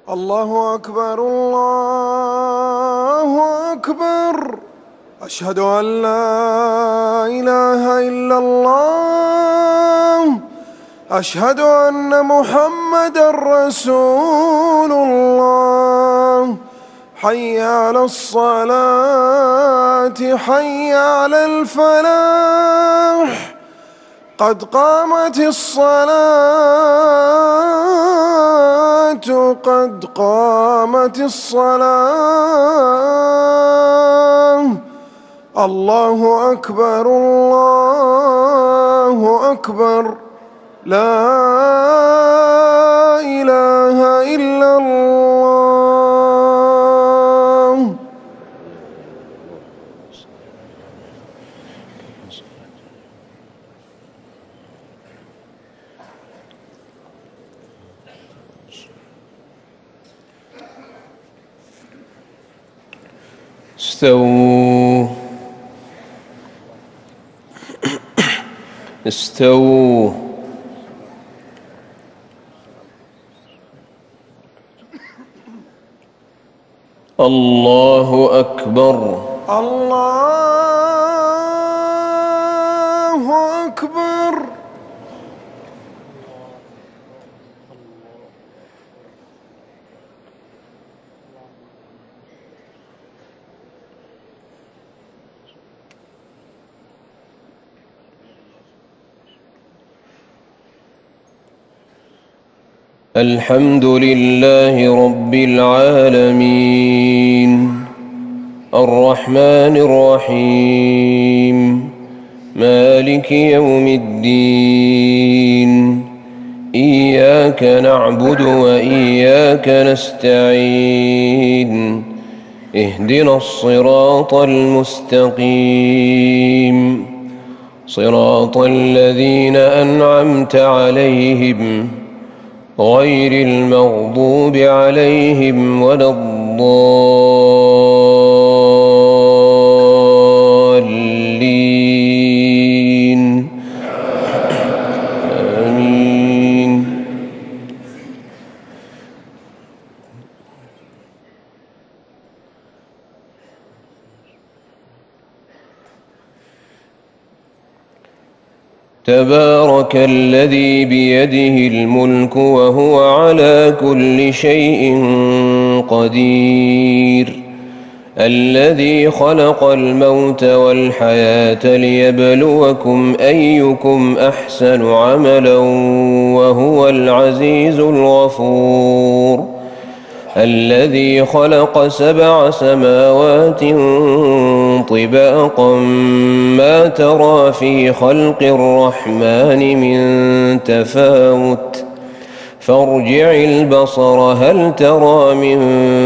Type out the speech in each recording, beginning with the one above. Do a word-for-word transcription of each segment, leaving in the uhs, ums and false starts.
الله أكبر الله أكبر. أشهد أن لا إله إلا الله. أشهد أن محمدًا رسول الله. حي على الصلاة حي على الفلاح. قد قامت الصلاة قد قامت الصلاة. الله أكبر الله أكبر. لا إله إلا الله. استووا استووا الله أكبر الله أكبر. الحمد لله رب العالمين الرحمن الرحيم مالك يوم الدين. إياك نعبد وإياك نستعين. اهدنا الصراط المستقيم صراط الذين أنعمت عليهم غير المغضوب عليهم ولا الضالين. آمين. تبارك الذي بيده الملك وهو على كل شيء قدير. الذي خلق الموت والحياة ليبلوكم أيكم أحسن عملا وهو العزيز الغفور. الذي خلق سبع سماوات طباقا ما ترى في خلق الرحمن من تفاوت فارجع البصر هل ترى من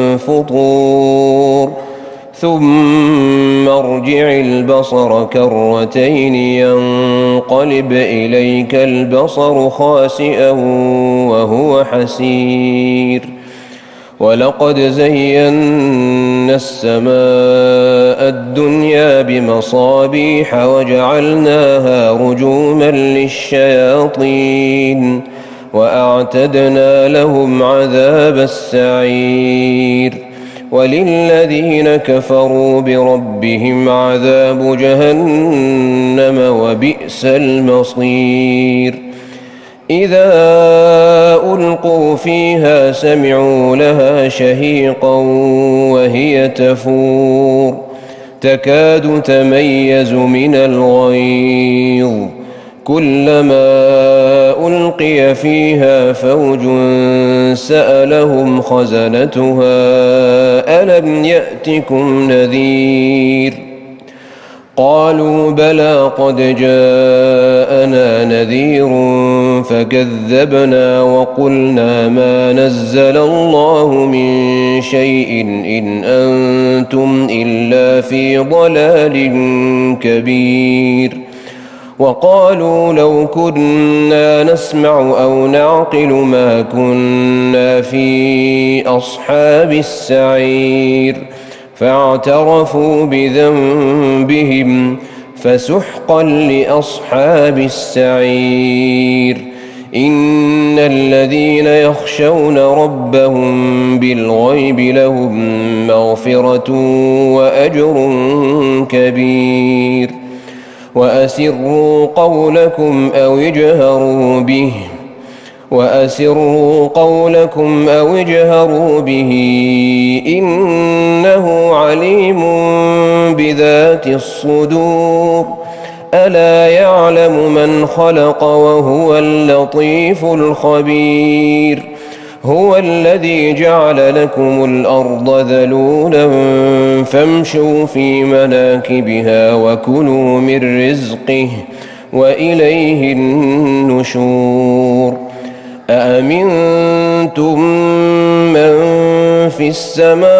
فطور ثم ارجع البصر كرتين ينقلب إليك البصر خاسئا وهو حسير. ولقد زينا السماء الدنيا بمصابيح وجعلناها رجوما للشياطين وأعتدنا لهم عذاب السعير. وللذين كفروا بربهم عذاب جهنم وبئس المصير. إذا ألقوا فيها سمعوا لها شهيقا وهي تفور تكاد تميز من الغيظ. كلما ألقي فيها فوج سألهم خزنتها ألم يأتكم نذير قالوا بلى قد جاءنا نذير فكذبنا وقلنا ما نزل الله من شيء إن أنتم إلا في ضلال كبير. وقالوا لو كنا نسمع أو نعقل ما كنا في أصحاب السعير فاعترفوا بذنبهم فسحقا لأصحاب السعير. إن الذين يخشون ربهم بالغيب لهم مغفرة وأجر كبير وأسروا قولكم أو اجهروا به وأسروا قولكم أو اجهروا به إنه عليم بذات الصدور ألا يعلم من خلق وهو اللطيف الخبير هو الذي جعل لكم الأرض ذلولا فامشوا في مناكبها وكلوا من رزقه وإليه النشور أأمنتم من في السماء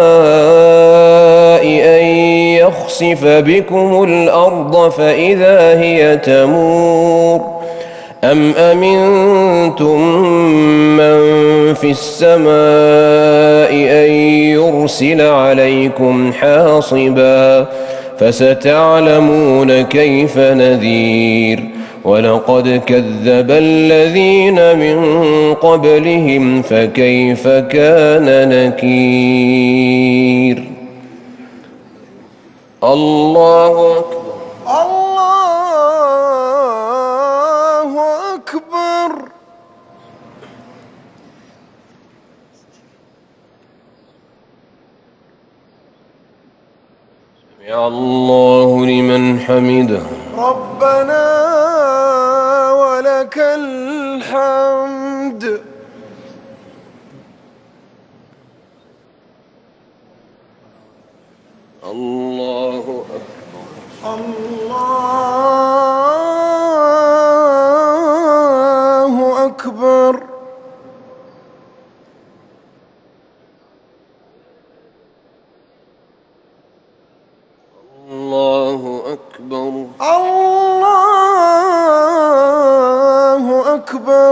أن يخسف بكم الأرض فإذا هي تمور أم أمنتم من في السماء أن يرسل عليكم حاصبا فستعلمون كيف نذير ولقد كذب الذين من قبلهم فكيف كان نكير الله أكبر الله أكبر. سمع الله لمن حمده ربنا ولك الحمد. الله أكبر الله أكبر. الله أكبر الله أكبر.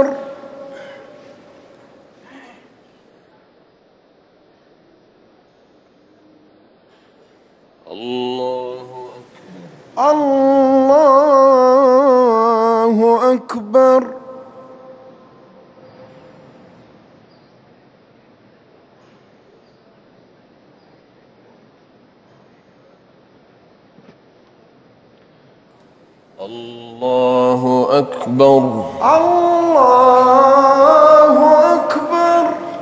الله أكبر. الله أكبر. الله أكبر.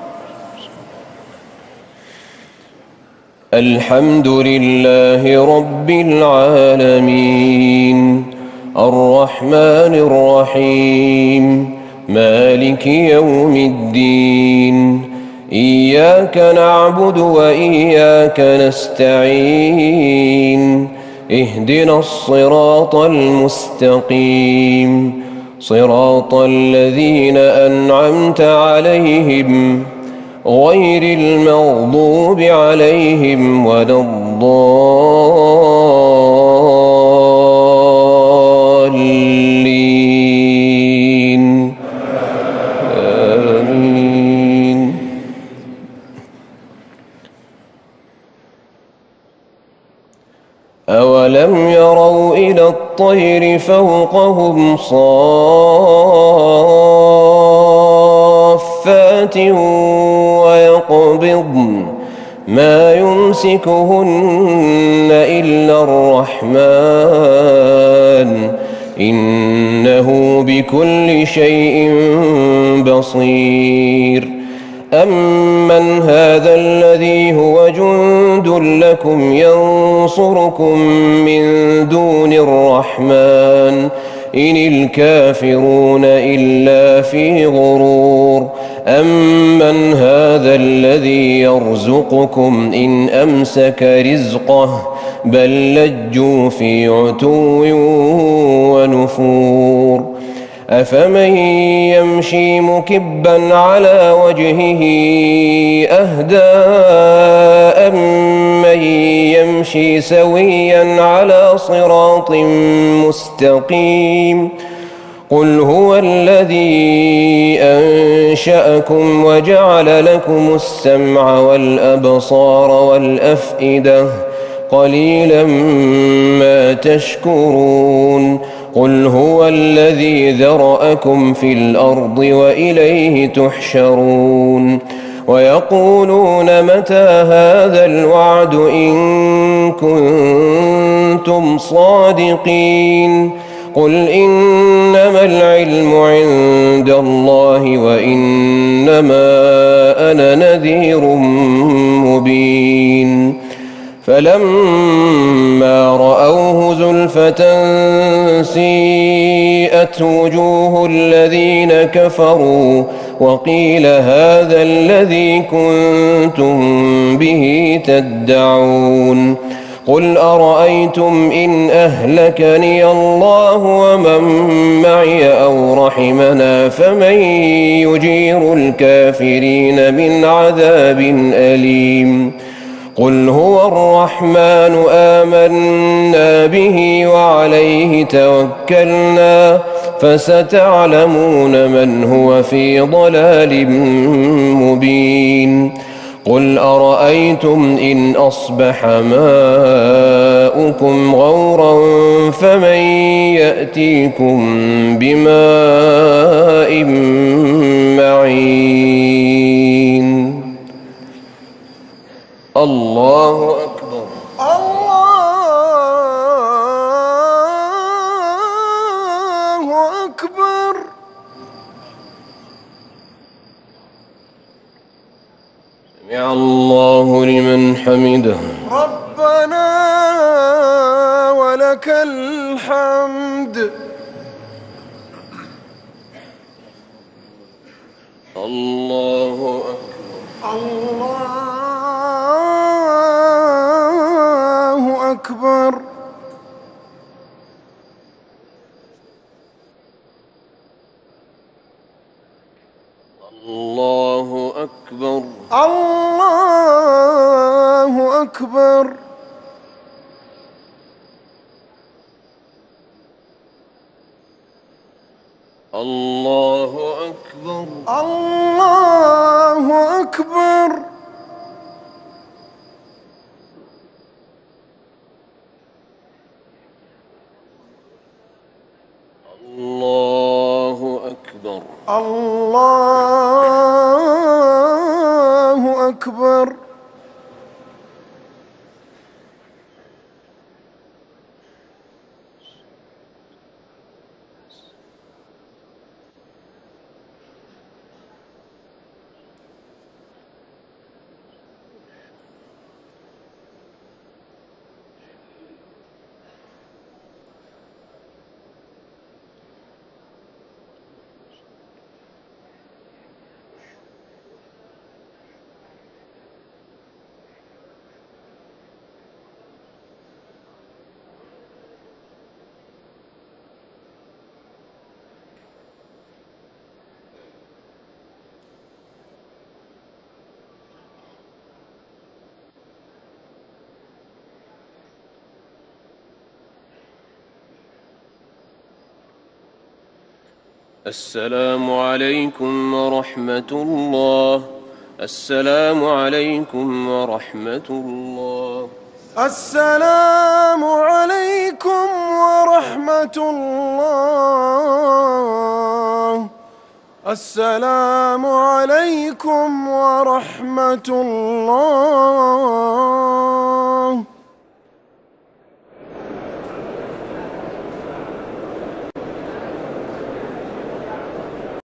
الحمد لله رب العالمين الرحمن الرحيم مالك يوم الدين إياك نعبد وإياك نستعين اهدنا الصراط المستقيم صراط الذين أنعمت عليهم غير المغضوب عليهم ولا الضالين آمين. أولم يروا إلى الطير فوقهم صافات ويقبضن ما يمسكهن إلا الرحمن إنه بكل شيء بصير أمن هذا الذي هو جند لكم ينصركم من دون الرحمن إن الكافرون إلا في غرور أمن هذا الذي يرزقكم إن أمسك رزقه بل لجوا في عتو ونفور أفمن يمشي مكبا على وجهه أهدى أمن يمشي سويا على صراط مستقيم قل هو الذي أنشأكم وجعل لكم السمع والأبصار والأفئدة قليلا ما تشكرون قل هو الذي ذرأكم في الأرض وإليه تحشرون ويقولون متى هذا الوعد إن كنتم صادقين قل إنما العلم عند الله وإنما أنا نذير مبين فلما رأوه زلفة سيئت وجوه الذين كفروا وقيل هذا الذي كنتم به تدعون قل أرأيتم إن أهلكني الله ومن معي أو رحمنا فمن يجير الكافرين من عذاب أليم قل هو الرحمن آمنا به وعليه توكلنا فستعلمون من هو في ضلال مبين قل أرأيتم إن أصبح ماؤكم غورا فمن يأتيكم بماء معين الله أكبر الله أكبر. سمع الله لمن حمده. ربنا ولك الحمد. الله أكبر. الله أكبر. الله أكبر. الله أكبر. الله أكبر. الله أكبر. الله أكبر. الله أكبر. السلام عليكم ورحمة الله. السلام عليكم ورحمة الله. السلام عليكم ورحمة الله. السلام عليكم ورحمة الله.